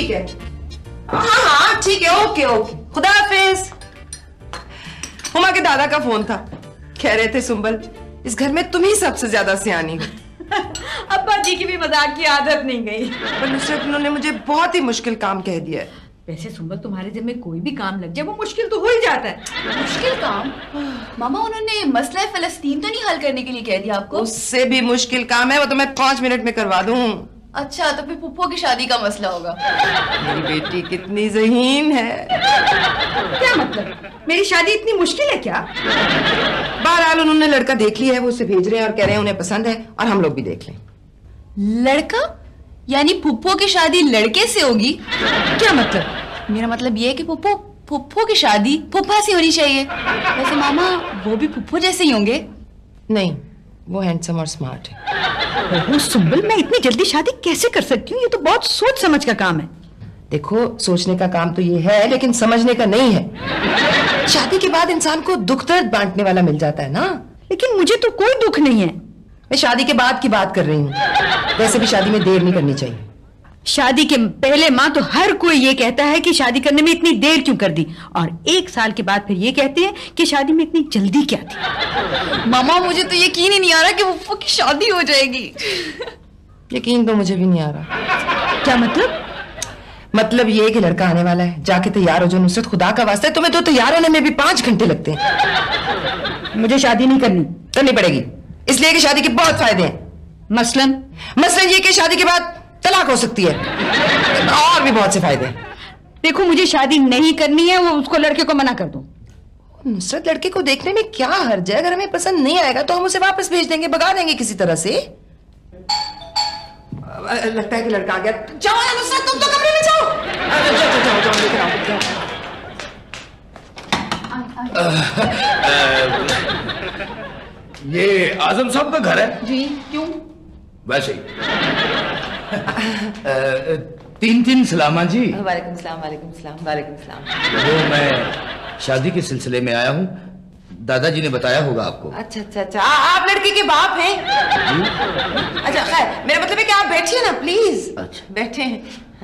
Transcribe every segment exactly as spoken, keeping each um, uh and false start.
ठीक है, हाँ हाँ ठीक है, ओके ओके, खुदा हाफिज। हुमा के दादा का फोन था, कह रहे थे सुंबल इस घर में तुम ही सबसे ज्यादा सियानी हो। अब्बा जी की भी मजाक की आदत नहीं गई। पर नुसरत उन्होंने मुझे बहुत ही मुश्किल काम कह दिया है। वैसे सुंबल तुम्हारे जिम्मे कोई भी काम लग जाए वो मुश्किल तो हो ही जाता है। मुश्किल काम? मामा उन्होंने मसला फलस्तीन तो नहीं हल करने के लिए कह दिया आपको? उससे भी मुश्किल काम है, वो तो मैं पांच मिनट में करवा दूं। अच्छा, तो फिर पुप्पो की शादी का मसला होगा। मेरी बेटी कितनी ज़हीन है। क्या मतलब? मेरी शादी इतनी मुश्किल है क्या? बहरहाल उन्होंने लड़का देख लिया है, वो उसे भेज रहे हैं और कह रहे हैं उन्हें पसंद है और हम लोग भी देख लें। लड़का? यानी पुप्पो की शादी लड़के से होगी? क्या मतलब? मेरा मतलब ये है कि पुप्पो पुप्पो की शादी पुप्पा से होनी चाहिए। वैसे मामा वो भी पुप्पो जैसे ही होंगे? नहीं, वो हैंडसम और स्मार्ट है। ओह सुंबल, मैं इतनी जल्दी शादी कैसे कर सकती हूँ? ये तो बहुत सोच समझ का काम है। देखो, सोचने का काम तो ये है, लेकिन समझने का नहीं है। शादी के बाद इंसान को दुख दर्द बांटने वाला मिल जाता है ना। लेकिन मुझे तो कोई दुख नहीं है। मैं शादी के बाद की बात कर रही हूँ। वैसे भी शादी में देर नहीं करनी चाहिए। शादी के पहले माँ तो हर कोई ये कहता है कि शादी करने में इतनी देर क्यों कर दी, और एक साल के बाद फिर ये कहते हैं कि शादी में इतनी जल्दी क्या थी। मामा मुझे तो यकीन ही नहीं आ रहा कि पुप्पो की शादी हो जाएगी। यकीन तो मुझे भी नहीं आ रहा। क्या मतलब? मतलब ये कि लड़का आने वाला है, जाके तैयार हो जो नुसरत, खुदा का वास्ता है, तुम्हें तो तैयार होने में भी पांच घंटे लगते हैं। मुझे शादी नहीं करनी। करनी पड़ेगी, इसलिए कि शादी के बहुत फायदे हैं। मसलन मसलन ये कि शादी के बाद तलाक हो सकती है, और भी बहुत से फायदे। देखो, मुझे शादी नहीं करनी है, वो उसको लड़के को मना कर दो। नुसरत, लड़के को देखने में क्या हर्ज है? अगर हमें पसंद नहीं आएगा तो हम उसे वापस भेज देंगे, भगा देंगे किसी तरह से। लगता है कि लड़का आ गया। जाओ ना नुसरत, तुम तो कमरे में जाओ। जाओ जाओ जाओ, लेकर आओ, जाओ। ये आजम साहब का घर है? जी, क्यों? वैसे ही। तीन तीन सलामा जी। वालेकुम सलाम, वालेकुम सलाम, वालेकुम सलाम। वो मैं शादी के सिलसिले में आया हूँ, दादाजी ने बताया होगा आपको। अच्छा अच्छा अच्छा, आ, आप लड़के के बाप हैं? अच्छा खैर, मेरा मतलब है कि आप बैठिए ना प्लीज। अच्छा बैठे हैं।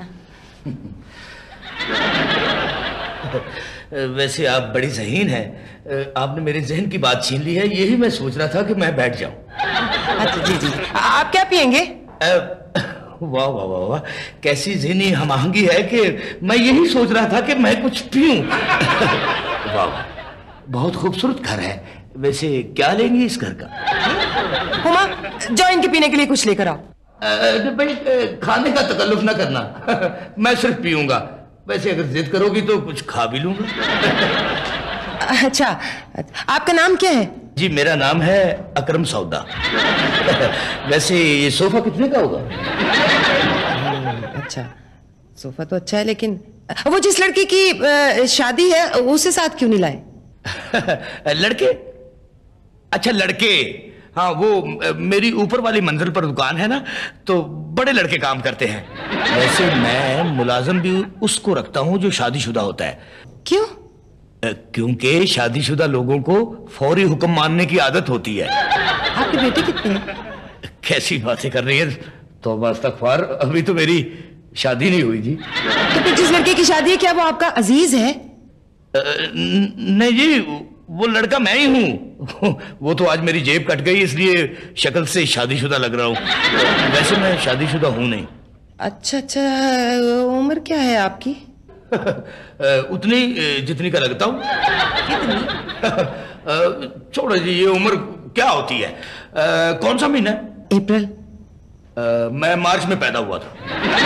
वैसे आप बड़ी ज़हीन हैं, आपने मेरे जहन की बात छीन ली है, यही मैं सोच रहा था कि मैं बैठ जाऊं। अच्छा जी जी, आप क्या पियेंगे? वाह वाह वाह वाह, कैसी ज़हनी हमआहंगी है कि मैं यही सोच रहा था कि मैं कुछ पीऊं। वाह, बहुत खूबसूरत घर है। वैसे क्या लेंगे इस घर का? हुमा, जाओ इनके पीने के लिए कुछ लेकर आओ। भाई, खाने का तकल्लुफ ना करना, मैं सिर्फ पीऊंगा। वैसे अगर जिद करोगी तो कुछ खा भी लूंगा। अच्छा, आपका नाम क्या है? जी, मेरा नाम है अकरम सौदा। वैसे ये सोफा कितने का होगा? अच्छा, सोफा तो अच्छा है, लेकिन वो जिस लड़की की शादी है उसे साथ क्यों नहीं लाए? लड़के? अच्छा लड़के, हाँ वो मेरी ऊपर वाली मंजिल पर दुकान है ना, तो बड़े लड़के काम करते हैं। वैसे मैं मुलाजिम भी उसको रखता हूँ जो शादीशुदा होता है। क्यों? क्योंकि शादीशुदा लोगों को फौरी हुक्म मानने की आदत होती है। आपके बेटे कितने हैं? कैसी बातें कर रही है, तौबा इस्तग़फ़ार, अभी तो मेरी शादी नहीं हुई जी। तो फिर जिस लड़के की शादी है, क्या वो आपका अजीज है? नहीं जी, वो लड़का मैं ही हूँ। वो तो आज मेरी जेब कट गई, इसलिए शक्ल से शादीशुदा लग रहा हूँ। वैसे मैं शादीशुदा हूँ नहीं। अच्छा अच्छा, उम्र क्या है आपकी? उतनी जितनी का लगता हूँ। कितनी? छोड़ो जी, ये उम्र क्या होती है। आ, कौन सा महीना? अप्रैल। मैं मार्च में पैदा हुआ था।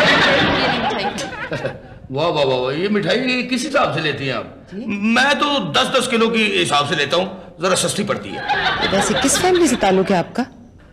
वाह वाह वाह, ये मिठाई किस हिसाब से लेती हैं आप? मैं तो दस दस किलो की हिसाब से लेता हूँ, जरा सस्ती पड़ती है। वैसे किस फैमिली से ताल्लुक है आपका?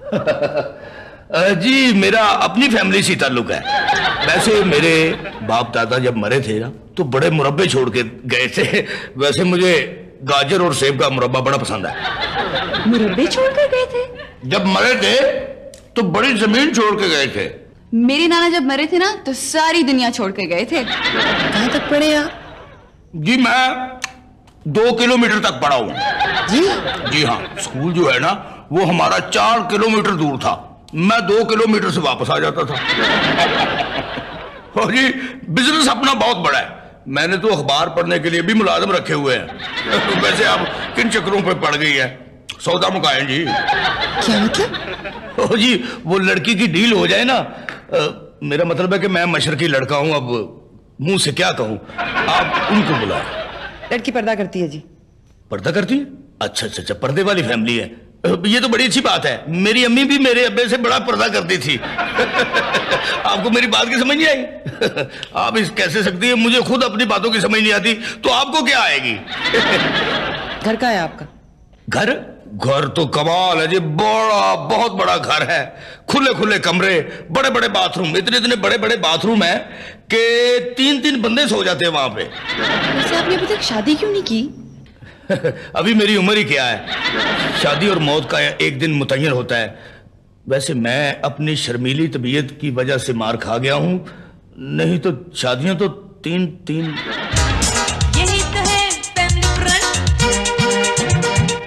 जी, मेरा अपनी फैमिली से ताल्लुक है। वैसे मेरे बाप दादा जब मरे थे ना, तो बड़े मुरब्बे छोड़ के गए थे। वैसे मुझे गाजर और सेब का मुरब्बा बड़ा पसंद है। मुरब्बे छोड़ कर गए थे? जब मरे थे तो बड़ी जमीन छोड़ के गए थे। मेरे नाना जब मरे थे ना, तो सारी दुनिया छोड़ के गए थे। कहाँ तक पढ़े आप? जी, मैं दो किलोमीटर तक पढ़ा हूँ। जी जी हाँ, स्कूल जो है ना वो हमारा चार किलोमीटर दूर था। मैं दो किलोमीटर से वापस आ जाता था। हो जी, बिजनेस अपना बहुत बड़ा है। मैंने तो अखबार पढ़ने के लिए भी मुलाजिम रखे हुए हैं। वैसे आप किन चक्करों पे पड़ गई है? सौदा मुकाएं जी। क्या मतलब? हो जी, वो लड़की की डील हो जाए ना। आ, मेरा मतलब है कि मैं मशरकी लड़का हूं, अब मुंह से क्या कहूं। आप उनको बुलाएं। लड़की पर्दा करती है जी। पर्दा करती है? अच्छा अच्छा अच्छा, पर्दे वाली फैमिली है। ये तो बड़ी अच्छी बात है। मेरी अम्मी भी मेरे अब्बे से बड़ा पर्दा करती थी। आपको मेरी बात की समझ नहीं आई? आप इस कैसे सकती है? मुझे खुद अपनी बातों की समझ नहीं आती, तो आपको क्या आएगी? घर कहाँ है आपका? घर घर तो कमाल है जी, बड़ा बहुत बड़ा घर है। खुले खुले कमरे, बड़े बड़े बाथरूम, इतने इतने बड़े बड़े बाथरूम है कि तीन तीन बंदे सो जाते हैं वहां पे। वैसे आपने अभी तक शादी क्यों नहीं की? अभी मेरी उम्र ही क्या है? शादी और मौत का एक दिन मुतय्यन होता है। वैसे मैं अपनी शर्मीली तबीयत की वजह से मार खा गया हूं, नहीं तो शादियां तो तीन तीन। यही तो है फैमिली फ्रंट।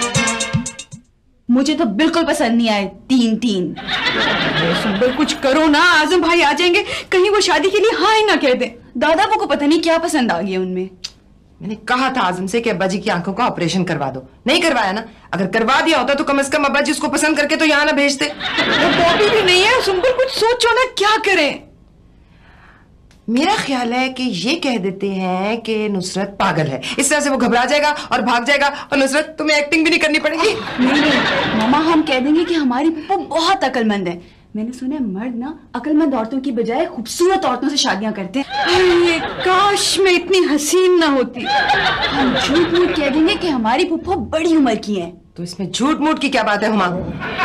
मुझे तो बिल्कुल पसंद नहीं आए तीन तीन। सुंदर कुछ करो ना, आजम भाई आ जाएंगे, कहीं वो शादी के लिए हाँ ही ना कह दे। दादा को पता नहीं क्या पसंद आ गया उनमें। मैंने कहा था आजम से कि अब्बा जी की आंखों का ऑपरेशन करवा दो, नहीं करवाया ना। अगर करवा दिया होता तो कम से कम अब्बा जी उसको पसंद करके तो यहाँ ना भेजते। वो बॉबी भी नहीं है। सुंदर कुछ सोचो ना, क्या करें? मेरा ख्याल है कि ये कह देते हैं कि नुसरत पागल है, इस तरह से वो घबरा जाएगा और भाग जाएगा और नुसरत तुम्हें एक्टिंग भी नहीं करनी पड़ेगी। नहीं नहीं मामा, हम कह देंगे कि हमारी पप्पू बहुत अकलमंद है। मैंने सुना है मर्द ना अकलमंद औरतों की बजाय खूबसूरत औरतों से शादियां करते हैं। अरे काश मैं इतनी हसीन ना होती। हम झूठ मूठ कह देंगे कि हमारी फुफ्फो बड़ी उम्र की है। तो इसमें झूठ मूठ की क्या बात है हुमा?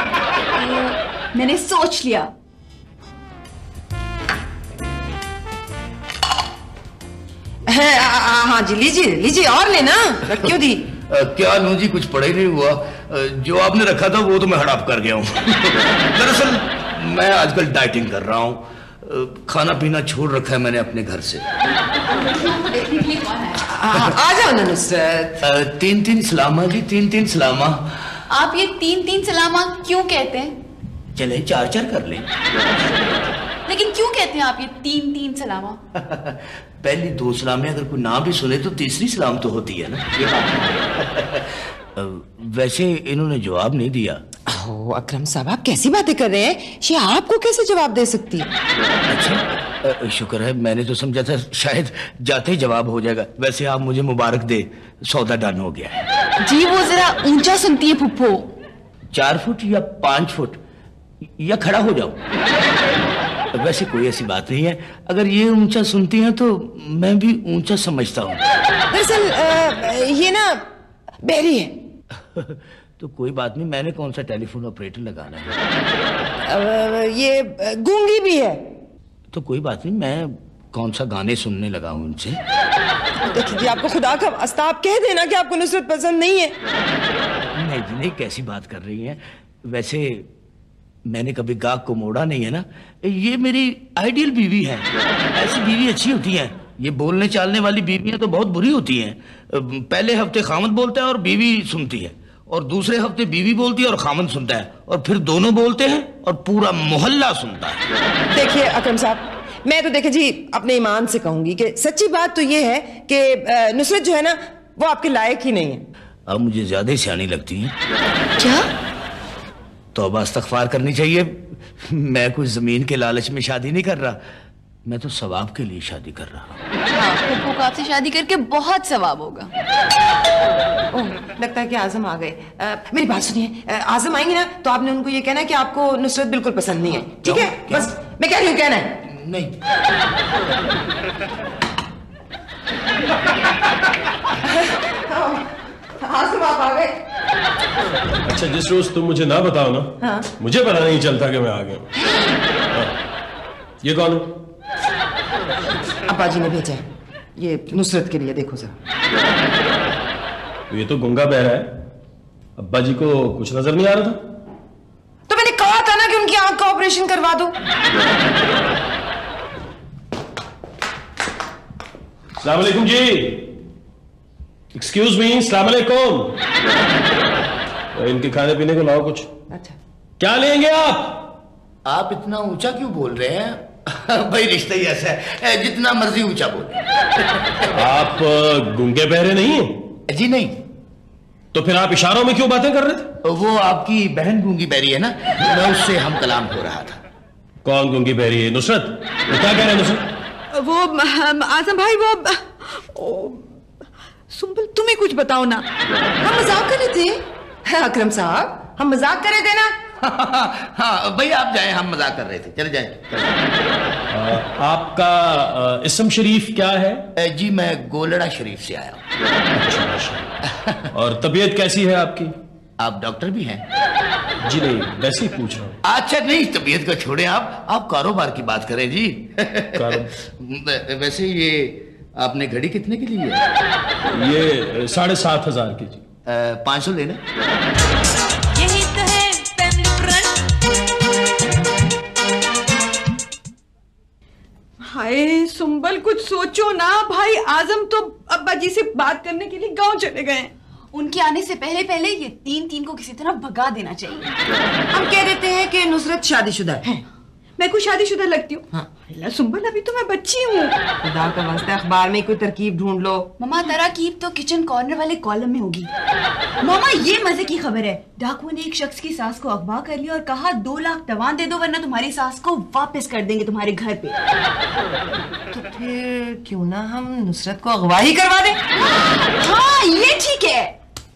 मैंने सोच लिया। है, आ, आ, हाँ जी, लीजिए लीजिए और लेना, रख क्यों दी? आ, क्या लूं जी, कुछ पड़ा ही नहीं हुआ। आ, जो आपने रखा था वो तो मैं हड़प कर गया हूं। दरअसल मैं आजकल डाइटिंग कर रहा हूं, खाना पीना छोड़ रखा है मैंने अपने घर से। आ, आ जाओ ना नुसरत। आ, तीन तीन सलामा जी, तीन तीन सलामा। आप ये तीन तीन सलामा क्यों कहते हैं? चले चार चार कर लें। लेकिन क्यों कहते हैं आप ये तीन तीन सलामा? पहली दो सलामें अगर कोई ना भी सुने तो तीसरी सलाम तो होती है ना, ये बात। वैसे इन्होंने जवाब नहीं दिया। ओ अकरम साहब, आप कैसी बातें कर रहे हैं? ये आपको कैसे जवाब दे सकती है? अच्छा, शुक्र है, मैंने तो समझा था शायद जाते ही जवाब हो जाएगा। वैसे आप मुझे मुबारक दे, सौदा डन हो गया है। जी वो जरा ऊंचा सुनती है फुफ्फो। चार फुट या पांच फुट या खड़ा हो जाओ? वैसे कोई ऐसी बात नहीं है, अगर ये ऊंचा सुनती हैं तो मैं भी ऊंचा समझता हूँ। दरअसल ये ना बहरी है। तो कोई बात नहीं, मैंने कौन सा टेलीफोन ऑपरेटर लगाना है? ये गूंगी भी है। तो कोई बात नहीं, मैं कौन सा गाने सुनने लगा हूं उनसे। देखिए जी, आपको खुदा का वास्ता आप कह देना कि आपको नुसरत पसंद नहीं है। नहीं जी नहीं, कैसी बात कर रही हैं? वैसे मैंने कभी गाहक को मोड़ा नहीं है ना। ये मेरी आइडियल बीवी है। ऐसी बीवी अच्छी होती है। ये बोलने चालने वाली बीवियां तो बहुत बुरी होती हैं। पहले हफ्ते खामद बोलता है और बीवी सुनती है, और दूसरे हफ्ते बीवी बोलती है और खामद सुनता है, और फिर दोनों बोलते हैं और पूरा मोहल्ला सुनता है। देखिए अकरम साहब, मैं तो देखे जी अपने ईमान से कहूंगी कि सच्ची बात तो ये है कि नुसरत जो है ना वो आपके लायक ही नहीं है। अब मुझे ज्यादा ही सियानी लगती है। क्या? तौबा इस्तग़फ़ार करनी चाहिए। मैं कोई जमीन के लालच में शादी नहीं कर रहा, मैं तो सवाब के लिए शादी कर रहा हूँ। हाँ, फुफ्फो को आपसे शादी करके बहुत सवाब होगा। ओह, लगता है कि आजम आ गए। आ, मेरी बात सुनिए, आजम आएंगे ना तो आपने उनको ये कहना है कि आपको नुसरत बिल्कुल पसंद नहीं है, ठीक है? बस मैं कह रही हूँ, कहना है। नहीं। आजम आप आ गए। अच्छा, जिस रोज तुम मुझे ना बताओ ना, हाँ? मुझे पता नहीं चलता कि मैं आ गया। हाँ। ये कौन है? अब्बा जी ने भेजा है, ये नुसरत के लिए, देखो सर। ये तो गूंगा बहरा है, अब्बा जी को कुछ नजर नहीं आ रहा था। तो मैंने कहा था ना कि उनकी आंख का ऑपरेशन करवा दो। अस्सलाम वालेकुम जी। एक्सक्यूज मी, अस्सलाम वालेकुम। इनके खाने पीने को लाओ कुछ। अच्छा, क्या लेंगे आप? आप इतना ऊंचा क्यों बोल रहे हैं? भाई रिश्ता ही ऐसा है, जितना मर्जी ऊंचा बोले। आप गूंगे बहरे नहीं हैं? जी नहीं। तो फिर आप इशारों में क्यों बातें कर रहे थे? वो आपकी बहन गूंगी बहरी है ना, मैं उससे हम कलाम हो रहा था। कौन गूंगी बहरी है? नुसरत? वो क्या कह रहे हैं नुसरत? वो आजम भाई, वो ओ, सुंबल तुम ही कुछ बताओ ना। हम मजाक कर रहे थे अकरम साहब, हम मजाक कर रहे थे ना। हाँ भाई आप जाएं, हम मजाक कर रहे थे, चले जाएं। आपका इस्म शरीफ क्या है? जी मैं गोलड़ा शरीफ से आया हूँ। और तबीयत कैसी है आपकी? आप डॉक्टर भी हैं? जी नहीं, वैसे ही पूछ रहा हूँ। अच्छा नहीं, तबीयत को छोड़े, आप आप कारोबार की बात करें जी। वैसे ये आपने घड़ी कितने की ली है? ये साढ़े सात हजार की जी। पाँच सौ लेना। यही तो है फैमिली फ्रंट। हाय सुंबल, कुछ सोचो ना। भाई आजम तो अब्बा जी से बात करने के लिए गांव चले गए। उनके आने से पहले पहले ये तीन तीन को किसी तरह भगा देना चाहिए। हम कह देते हैं कि नुसरत शादीशुदा है। मैं कुछ शादीशुदा लगती हूँ? हाँ। सुंबल अभी तो मैं बच्ची हूँ। खुदा का वास्ते अखबार में कोई तरकीब ढूंढ लो। मामा तरकीब तो किचन कॉर्नर वाले कॉलम में होगी। मामा ये मजे की खबर है, डाकुओं ने एक शख्स की सास को अगवा कर लिया और कहा दो लाख तवान दे दो वरना तुम्हारी सास को वापस कर देंगे तुम्हारे घर पे। तो फिर क्यों ना हम नुसरत को अगवा ही करवा दें? हाँ ये ठीक है।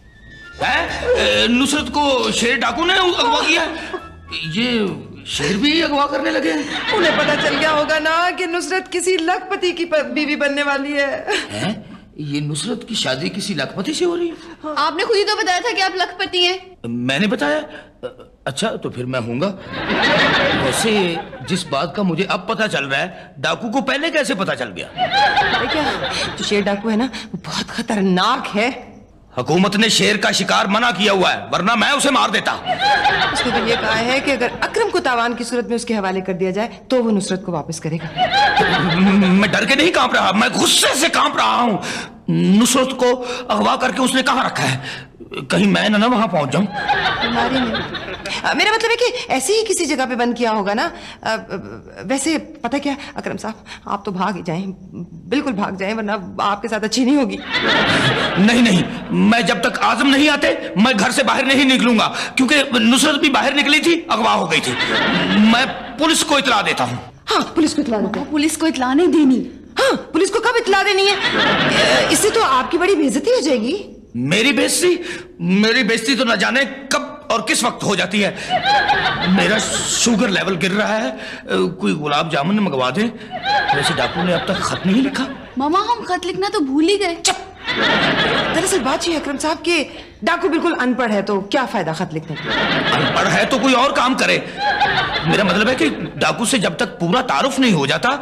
है? नुसरत को शेर डाकू ने अगवा किया? ये शेर भी अगवा करने लगे? उन्हें पता चल गया होगा ना कि नुसरत किसी लखपति की बीवी बनने वाली है। हैं? ये नुसरत की शादी किसी लखपति से हो रही है? आपने खुद ही तो बताया था कि आप लखपति हैं। मैंने बताया? अच्छा तो फिर मैं हूँगा। वैसे जिस बात का मुझे अब पता चल रहा है, डाकू को पहले कैसे पता चल गया? क्या जो शेर डाकू है ना, वो बहुत खतरनाक है। हुकूमत ने शेर का शिकार मना किया हुआ है, वरना मैं उसे मार देता। उसने तो ये कहा है कि अगर अकरम को तावान की सूरत में उसके हवाले कर दिया जाए तो वो नुसरत को वापस करेगा। मैं डर के नहीं कांप रहा, मैं गुस्से से कांप रहा हूँ। नुसरत को अगवा करके उसने कहाँ रखा है? कहीं मैं ना ना वहां पहुंच जाऊं। हमारी में मेरा मतलब है कि ऐसे ही किसी जगह पे बंद किया होगा ना। आ, वैसे पता क्या अकरम साहब, आप तो भाग ही जाएं, बिल्कुल भाग जाएं, वरना आपके साथ अच्छी नहीं होगी। नहीं नहीं, मैं जब तक आजम नहीं आते मैं घर से बाहर नहीं निकलूंगा, क्योंकि नुसरत भी बाहर निकली थी, अगवा हो गई थी। मैं पुलिस को इतला देता हूँ। हाँ पुलिस को इतला देता हूँ। पुलिस को इतला नहीं देनी। हाँ पुलिस को कब इतला देनी है? इससे तो आपकी बड़ी बेइज्जती हो जाएगी। मेरी बेइज्जती? मेरी बेइज्जती तो न जाने कब और किस वक्त हो जाती है। मेरा शुगर लेवल गिर रहा है, कोई गुलाब जामुन मंगवा दे। वैसे डाकू ने अब तक खत नहीं लिखा। मामा हम खत लिखना तो भूल ही गए। दरअसल बात ये अकरम साहब के डाकू बिल्कुल अनपढ़ है, तो क्या फायदा खत लिखने का? अनपढ़ है तो कोई और काम करे। मेरा मतलब है कि डाकू से जब तक पूरा तारुफ नहीं हो जाता,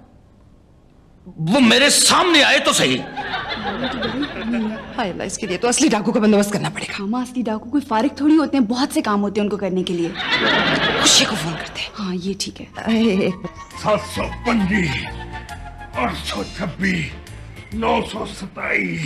वो मेरे सामने आए तो सही। हाय अल्लाह, इसके लिए तो असली डाकू का बंदोबस्त करना पड़ेगा। मामा असली डाकू कोई फारिग थोड़ी होते हैं, बहुत से काम होते हैं उनको करने के लिए। खुशी को फोन करते हैं। हाँ ये ठीक है। सात सौ पंजी, आठ सौ छब्बीस, नौ सौ सताईस।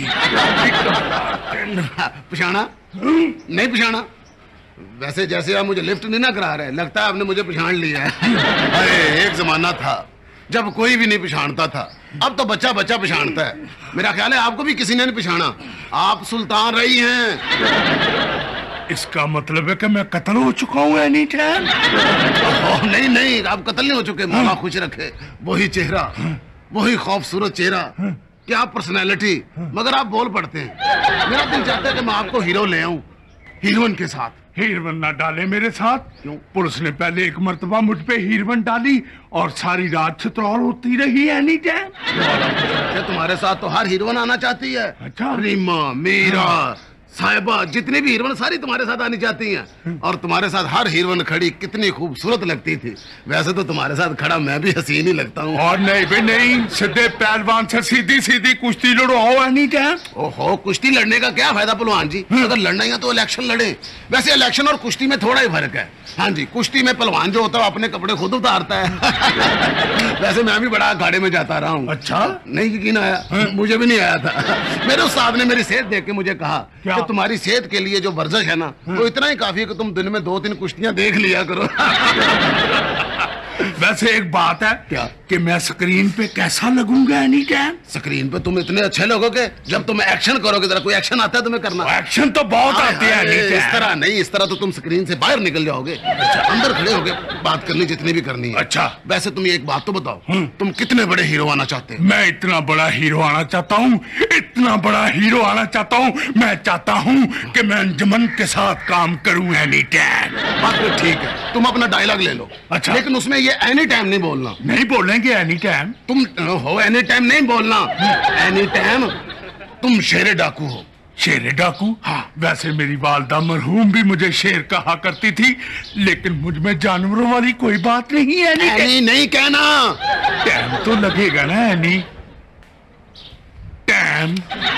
पछाना? नहीं पछाना? वैसे जैसे आप मुझे लिफ्ट नहीं ना करा रहे, लगता है आपने मुझे पछान लिया है। अरे एक जमाना था जब कोई भी नहीं पछानता था, अब तो बच्चा बच्चा पछानता है। मेरा ख्याल है आपको भी किसी ने नहीं पछाना। आप सुल्तान रही हैं। इसका मतलब है कि मैं कत्ल हो चुका हूँ एनी टाइम? नहीं नहीं, आप कत्ल नहीं हो चुके। मौला खुश रखे। वही चेहरा, वही खूबसूरत चेहरा, क्या पर्सनैलिटी, मगर आप बोल पड़ते हैं। मेरा दिल चाहता है कि मैं आपको हीरो ले आऊं, हीरोइन के साथ। हीरवन ना डाले मेरे साथ। क्यों? पुलिस ने पहले एक मर्तबा मुझ पे हीरवन डाली और सारी रात छितौर होती रही एनी टाइम। तुम्हारे साथ तो हर हीरोइन आना चाहती है। अच्छा? रीमा, मीरा, साहिबा, जितनी भी हीरोइन सारी तुम्हारे साथ आनी चाहती हैं। और तुम्हारे साथ हर हीरोइन खड़ी कितनी खूबसूरत लगती थी। वैसे तो तुम्हारे साथ खड़ा मैं भी हसीन ही लगता हूँ। और नहीं भी नहीं, सीधे पहलवान से सीधी सीधी कुश्ती लड़वाओ एनी टाइम। ओहो, कुश्ती लड़ने का क्या फायदा पहलवान जी? अगर लड़ना ही है तो इलेक्शन लड़े। वैसे इलेक्शन और कुश्ती में थोड़ा ही फर्क है। हाँ जी, कुश्ती में पहलवान जो होता है अपने कपड़े खुद उतारता है। वैसे मैं भी बड़ा अखाड़े में जाता रहा हूँ। अच्छा? नहीं यकीन आया? मुझे भी नहीं आया था। मेरे उस्ताद ने मेरी सेहत देख के मुझे कहा कि तुम्हारी सेहत के लिए जो वर्जिश है ना, वो इतना ही काफी है कि तुम दिन में दो तीन कुश्तियां देख लिया करो। वैसे एक बात है क्या? कि मैं स्क्रीन पे कैसा लगूंगा एनी टाइम? स्क्रीन पे तुम इतने अच्छे लगोगे, जब तुम एक्शन करोगे, जरा कोई एक्शन आता है तुम्हें करना? एक्शन तो बहुत आते हैं अरे, एनी इस टाइम। तरह नहीं, इस तरह तो तुम स्क्रीन से बाहर निकल जाओगे। अंदर खड़े होगे बात करनी जितनी भी करनी है। अच्छा। वैसे तुम एक बात तो बताओ, तुम कितने बड़े हीरो आना चाहते हो? मैं इतना बड़ा हीरो आना चाहता हूँ, इतना बड़ा हीरो आना चाहता हूँ। मैं चाहता हूँ कि मैं अंजुमन के साथ काम करूँ एनी टाइम। बात तो ठीक है, तुम अपना डायलॉग ले लो। अच्छा। लेकिन उसमें ये एनी टाइम नहीं बोलना। नहीं बोलेंगे एनी टाइम? तुम हो एनी टाइम नहीं बोलना। एनी टाइम तुम शेरे डाकू हो। शेर डाकू? हाँ। वैसे मेरी वालदा मरहूम भी मुझे शेर कहा करती थी, लेकिन मुझ में जानवरों वाली कोई बात नहीं है। एनी एनी नहीं कहना। टाइम तो लगेगा ना एनी टाइम।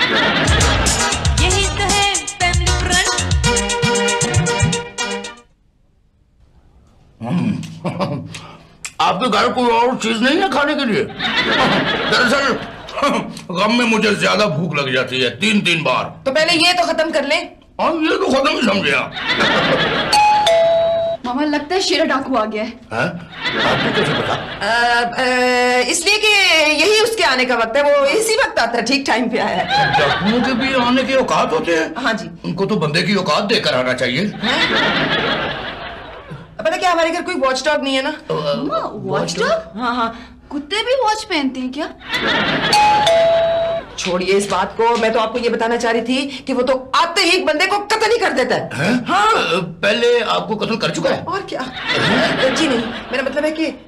यही तो है फैमिली फ्रंट। आपके घर कोई और चीज नहीं है खाने के लिए? दरअसल गम में मुझे ज्यादा भूख लग जाती है, तीन तीन बार। तो पहले ये तो खत्म कर ले। हाँ, ये तो खत्म ही समझे आप। मामा लगता है शेरा डाकू आ गया है। हैं? आपको कैसे पता? अ, अ, इसलिए कि यही उसके आने का वक्त है, वो इसी वक्त आता है, ठीक टाइम पे आया है। डाकुओं के भी आने के औकात होते हैं? हाँ जी। उनको तो बंदे की औकात देकर आना चाहिए। पता क्या, हमारे घर कोई वॉच डॉग नहीं है ना। मामा वॉच डॉग? हाँ हाँ। कुत्ते भी वॉच पहनते हैं क्या? छोड़िए इस बात को, मैं तो आपको ये बताना चाह रही थी कि वो तो आते ही एक बंदे को कत्ल ही कर देता है। हैं? हाँ। पहले आपको कत्ल कर चुका है? और क्या? जी नहीं, मेरा मतलब है कि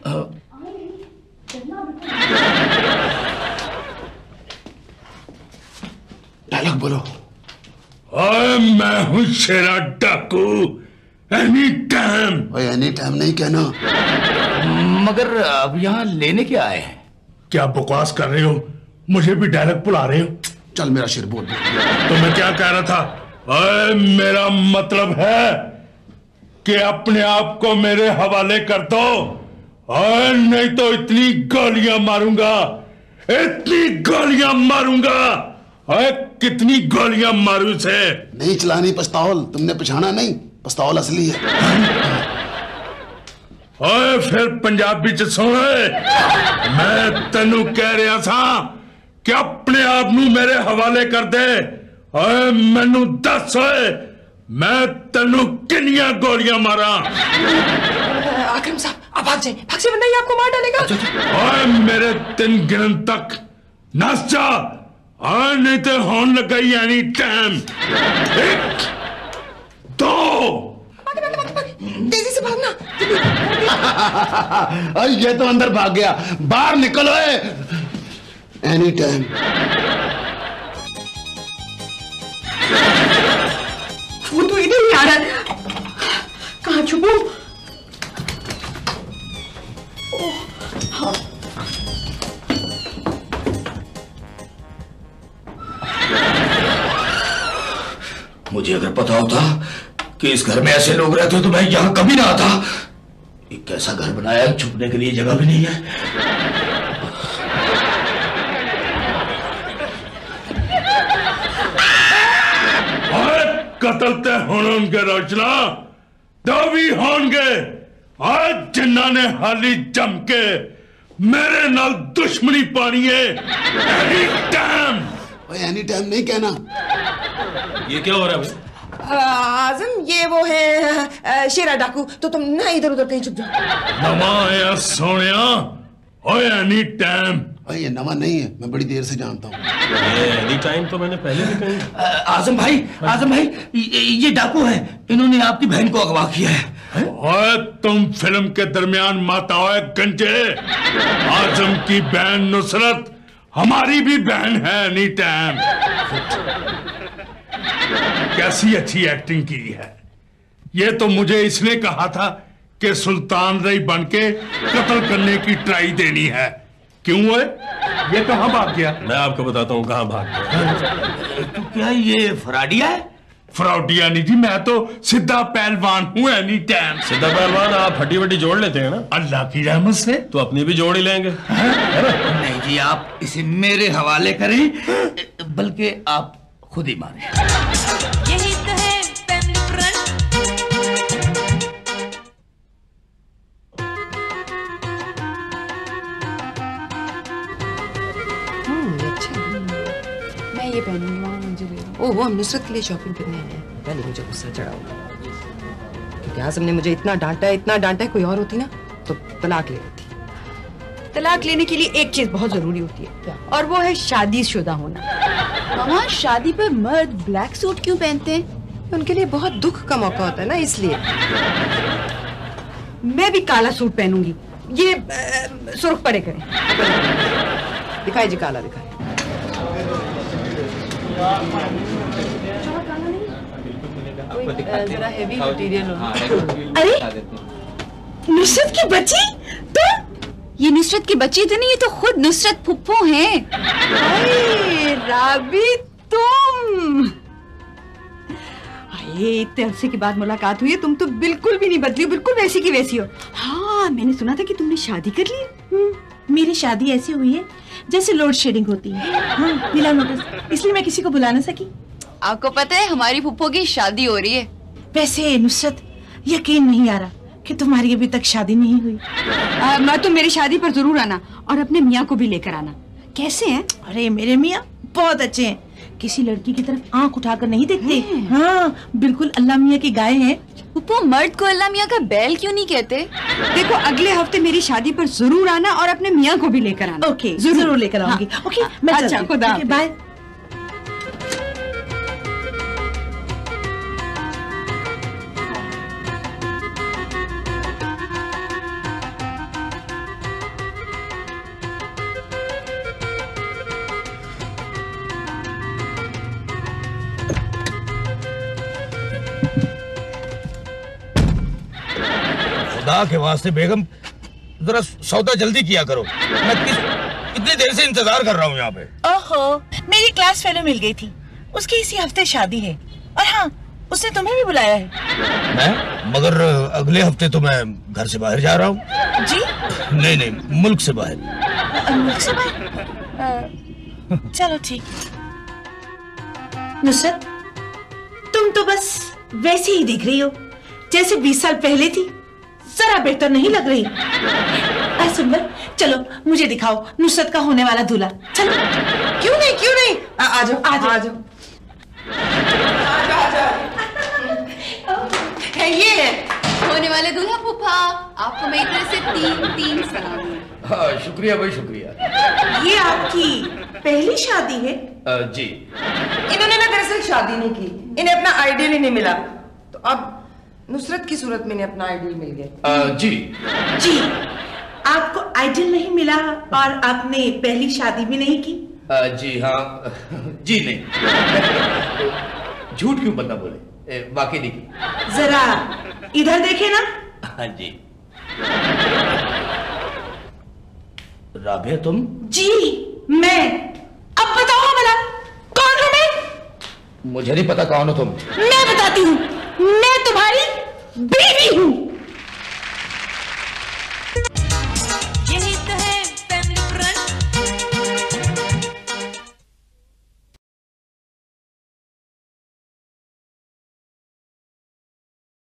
डायलॉग बोलो। ओए, मैं हूँ शेरा डाकू एनी टाइम। ओए एनी टाइम नहीं कहना। मगर अब यहाँ लेने क्या आए हैं? क्या बकवास कर रहे हो? मुझे भी डायलॉग बुला रहे हो? चल मेरा शेर बोल दे। तो मैं क्या कह रहा था? ओए, मेरा मतलब है कि अपने आप को मेरे हवाले कर दो, और नहीं तो इतनी गोलियां मारूंगा, इतनी गोलियां मारूंगा। ओए, कितनी गोलियां मारू से? नहीं चलानी पिस्तौल, तुमने पछाना नहीं, पिस्तौल असली है। ओए, फिर पंजाबी च सुन, मैं तेनू कह रहा था कि अपने आप नू मेरे हवाले कर दे। ओए, मैनू दस, ओए, मैं तेनू किनियां गोलियां मारा? आकरम साहब, आप भाग जाइए, भाग जाइए, वरना ये आपको मार डालेगा। ओए, मेरे तीन गिनन तक नस जा, ओए, नहीं तो होने लगा ही एनी टाइम। एक, दो। तेजी से भागना। अरे ये तो अंदर भाग गया, बाहर निकलो। Any time. वो तो इधर ही आ रहा है। कहाँ छुपू? मुझे अगर पता होता कि इस घर में ऐसे लोग रहते हो तो मैं यहाँ कभी ना आता। एक कैसा घर बनाया है, छुपने के लिए जगह भी नहीं है। कतल ते होंगे रोचना, तो भी होंगे। आज जिन्ना ने हाली जम के मेरे नाल दुश्मनी पानी है। Any time. ओए एनी टाइम नहीं कहना। ये क्या हो रहा है? आजम, ये वो है शेरा डाकू, तो तुम ना इधर उधर कहीं छुप जाओ। नवाया सोनिया, ओए एनी टाइम। ओए ये नवा नहीं है, मैं बड़ी देर से जानता हूँ। ये एनी टाइम तो मैंने पहले भी कही। आजम भाई, आजम भाई, ये, ये डाकू है, इन्होंने आपकी बहन को अगवा किया है। ओए, तुम फिल्म के दरमियान माता ओए गंजे। आजम की बहन नुसरत हमारी भी बहन है एनी टाइम। कैसी अच्छी एक्टिंग की है। ये तो मुझे इसने कहा था कि सुल्तान रई बन के कत्ल करने की ट्राई देनी है। क्यों है? ये कहां भाग गया? मैं आपको बताता हूँ कहाँ भाग गया। तो क्या ये फराडिया है? फ्रॉडिया नहीं जी, मैं तो सीधा पहलवान हूँ एनी टाइम। सीधा पहलवान आप हड्डी वड्डी जोड़ लेते हैं ना? अल्लाह की रहमत से। तो अपनी भी जोड़ ही लेंगे। नहीं जी, आप इसे मेरे हवाले करें, बल्कि आप खुद ही मारें। यही तो है फैमिली फ्रंट। वो हम नुसरत के लिए शॉपिंग करने आए हैं। पहले मुझे गुस्सा चढ़ा होगा क्योंकि आजम ने मुझे इतना डांटा है इतना डांटा है, कोई और होती ना तो तलाक ले लेती। तलाक लेने के लिए एक चीज बहुत जरूरी होती है और वो है शादीशुदा होना। मामा शादी पर मर्द ब्लैक सूट क्यों पहनते हैं? उनके लिए बहुत दुख का मौका होता है ना, इसलिए। मैं भी काला सूट पहनूंगी, ये आ, सुर्ख पड़े करें। दिखाई जी काला दिखाई। जरा हेवी मटेरियल हो। अरे नुसरत की बच्ची तो ये नुसरत की बच्ची तो नहीं, ये तो खुद नुसरत फुप्पो हैं। अरे राबी तुम, ये इतने अरसे के बाद मुलाकात हुई है, तुम तो बिल्कुल भी नहीं बदली हो, बिल्कुल वैसी की वैसी हो। हाँ मैंने सुना था कि तुमने शादी कर ली। मेरी शादी ऐसी हुई है जैसे लोड शेडिंग होती है। हाँ, मिला नोटिस, इसलिए मैं किसी को बुला ना सकी। आपको पता है हमारी फुप्पो की शादी हो रही है। वैसे नुसरत यकीन नहीं आ रहा कि तुम्हारी अभी तक शादी नहीं हुई। आ, मैं तो मेरी शादी पर जरूर आना और अपने मियाँ को भी लेकर आना। कैसे हैं? अरे मेरे मियाँ बहुत अच्छे हैं, किसी लड़की की तरफ आंख उठाकर नहीं देखते। हाँ बिल्कुल अल्लाह मियाँ की गाय हैं। फुप्पो मर्द को अल्लाह मियाँ का बैल क्यों नहीं कहते? देखो अगले हफ्ते मेरी शादी पर जरूर आना और अपने मियाँ को भी लेकर आना। ओके जरूर लेकर आऊंगी। ओके मैं अच्छा, चलती हूँ। खुदा ओके, बाय। खुदा के वास्ते बेगम जरा सौदा जल्दी किया करो, मैं किस कितनी देर से इंतजार कर रहा हूँ यहाँ पे। ओहो मेरी क्लास फेलो मिल गई थी, उसकी इसी हफ्ते शादी है। और हाँ उसने तुम्हें भी बुलाया है। मैं मगर अगले हफ्ते तो मैं घर से बाहर जा रहा हूँ। जी नहीं नहीं मुल्क से बाहर। मुल्क से बाहर? चलो ठीक। नुसरत तुम तो बस वैसी ही दिख रही हो जैसे बीस साल पहले थी, जरा बेहतर नहीं लग रही। सुंदर चलो मुझे दिखाओ नुसरत का होने वाला दूल्हा। चलो। क्यों नहीं क्यों नहीं, आ जाओ आ जाओ। ये है होने वाले दूल्हा फूफा, आपको मेरी तरफ से तीन तीन सलाम। हाँ शुक्रिया भाई शुक्रिया। ये आपकी पहली शादी है? आ, जी। इन्होंने ना दरअसल शादी नहीं की, इन्हें अपना आइडियल ही नहीं मिला, तो अब नुसरत की सूरत में इन्हें अपना आइडियल मिल गया। जी जी आपको आइडियल नहीं मिला और आपने पहली शादी भी नहीं की? आ, जी हाँ जी नहीं। झूठ क्यों पता बोले, वाकई नहीं की। जरा इधर देखे ना। हाँ जी। राबिया तुम? जी मैं। अब बताओ भला कौन हूं मैं? मुझे नहीं पता कौन हो तुम। मैं बताती हूँ, मैं तुम्हारी